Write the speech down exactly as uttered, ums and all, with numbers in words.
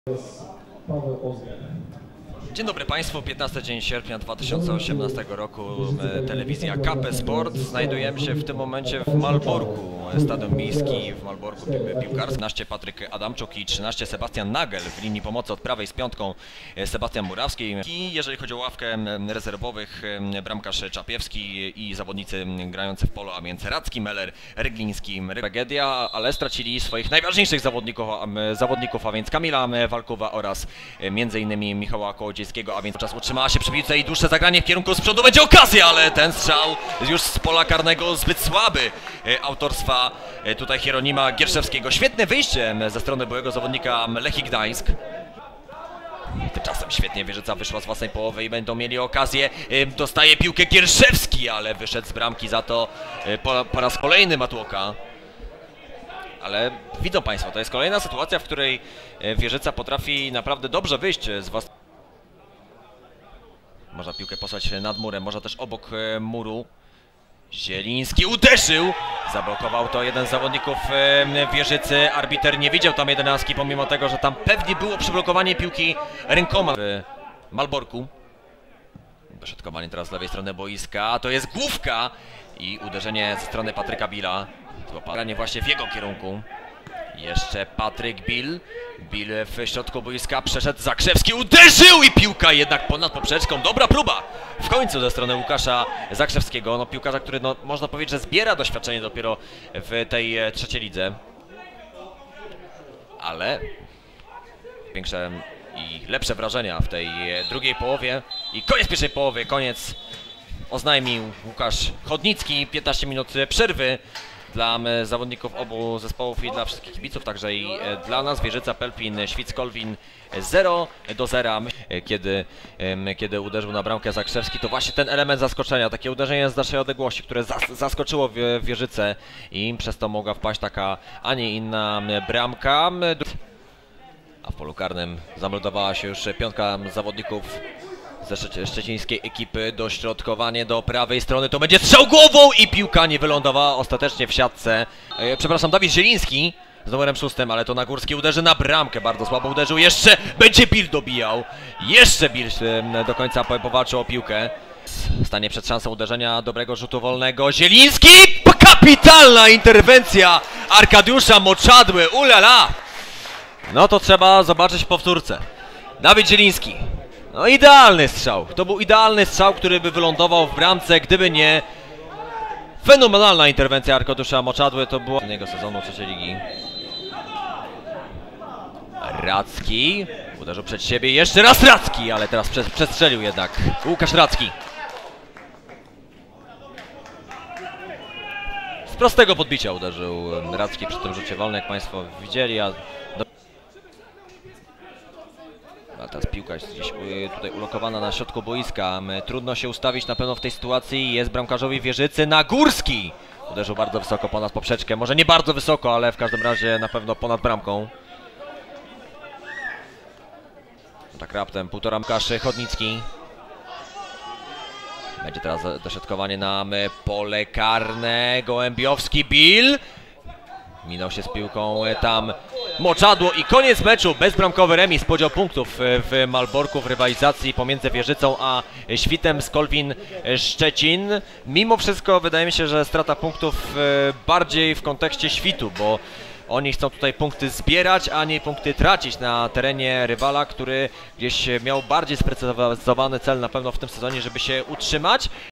jest Paweł Ozgan. Dzień dobry Państwu, piętnastego dzień sierpnia dwa tysiące osiemnastego roku, telewizja K P Sport. Znajdujemy się w tym momencie w Malborku, stadion miejski w Malborku piłkarskim. trzynaście Patryk Adamczuk i trzynaście Sebastian Nagel w linii pomocy od prawej z piątką Sebastian Murawski. I jeżeli chodzi o ławkę rezerwowych, bramkarz Czapiewski i zawodnicy grający w polo, a więc Radzki, Meller, Rygliński. Tragedia, ale stracili swoich najważniejszych zawodników, zawodników a więc Kamila Walkowa oraz między innymi Michała Kołodziejskiego, a więc czas utrzymała się przy piłce i dłuższe zagranie w kierunku z przodu będzie okazja, ale ten strzał już z pola karnego zbyt słaby autorstwa tutaj Hieronima Gierszewskiego. Świetne wyjście ze strony byłego zawodnika Lechii Gdańsk. Tymczasem świetnie Wieżyca wyszła z własnej połowy i będą mieli okazję. Dostaje piłkę Gierszewski, ale wyszedł z bramki za to po, po raz kolejny Matłoka. Ale widzą Państwo, to jest kolejna sytuacja, w której Wieżyca potrafi naprawdę dobrze wyjść z własnej... Można piłkę posłać nad murem, można też obok muru. Zieliński uderzył, zablokował to jeden z zawodników Wieżycy. Arbiter nie widział tam jedenastki, pomimo tego, że tam pewnie było przyblokowanie piłki rękoma w Malborku. Dośrodkowanie teraz z lewej strony boiska, a to jest główka i uderzenie ze strony Patryka Billa. To granie właśnie w jego kierunku. Jeszcze Patryk Bill. Bill w środku boiska przeszedł, Zakrzewski uderzył i piłka jednak ponad poprzeczką. Dobra próba w końcu ze strony Łukasza Zakrzewskiego. No, piłkarza, który no, można powiedzieć, że zbiera doświadczenie dopiero w tej trzeciej lidze. Ale większe i lepsze wrażenia w tej drugiej połowie. I koniec pierwszej połowy, koniec oznajmił Łukasz Chodnicki. piętnaście minut przerwy dla zawodników obu zespołów i dla wszystkich kibiców, także i dla nas. Wieżyca Pelplin, Świc-Kolwin zero do zera. Kiedy, kiedy uderzył na bramkę Zakrzewski, to właśnie ten element zaskoczenia, takie uderzenie z dalszej odległości, które zas zaskoczyło Wieżycę i przez to mogła wpaść taka, a nie inna bramka. A w polu karnym zameldowała się już piątka zawodników ze szczecińskiej ekipy. Dośrodkowanie do prawej strony, to będzie strzał głową i piłka nie wylądowała ostatecznie w siatce. E, przepraszam, Dawid Zieliński z numerem szóstym, ale to Nagórski uderzy na bramkę, bardzo słabo uderzył. Jeszcze będzie Bill dobijał, jeszcze Bill e, do końca powalczył o piłkę. Stanie przed szansą uderzenia dobrego rzutu wolnego. Zieliński! Kapitalna interwencja Arkadiusza Moczadły, ulala! No to trzeba zobaczyć w powtórce. Dawid Zieliński. No idealny strzał, to był idealny strzał, który by wylądował w bramce, gdyby nie fenomenalna interwencja Arkadiusza Moczadły. To było innego sezonu trzeciej ligi. Radzki uderzył przed siebie, jeszcze raz Radzki, ale teraz przestrzelił jednak Łukasz Radzki. Z prostego podbicia uderzył Radzki przy tym rzucie wolnym, jak Państwo widzieli. A A teraz piłka jest gdzieś tutaj ulokowana na środku boiska. Trudno się ustawić na pewno w tej sytuacji. Jest bramkarzowi Wieżycy Nagórski. Uderzył bardzo wysoko ponad poprzeczkę. Może nie bardzo wysoko, ale w każdym razie na pewno ponad bramką. Tak raptem półtora Łukasz Chodnicki. Będzie teraz dośrodkowanie na pole karne. Gołębiowski, Bill. Minął się z piłką tam Moczadło i koniec meczu. Bezbramkowy remis, podział punktów w Malborku w rywalizacji pomiędzy Wieżycą a Świtem z Kolwin Szczecin. Mimo wszystko wydaje mi się, że strata punktów bardziej w kontekście Świtu, bo oni chcą tutaj punkty zbierać, a nie punkty tracić na terenie rywala, który gdzieś miał bardziej sprecyzowany cel na pewno w tym sezonie, żeby się utrzymać.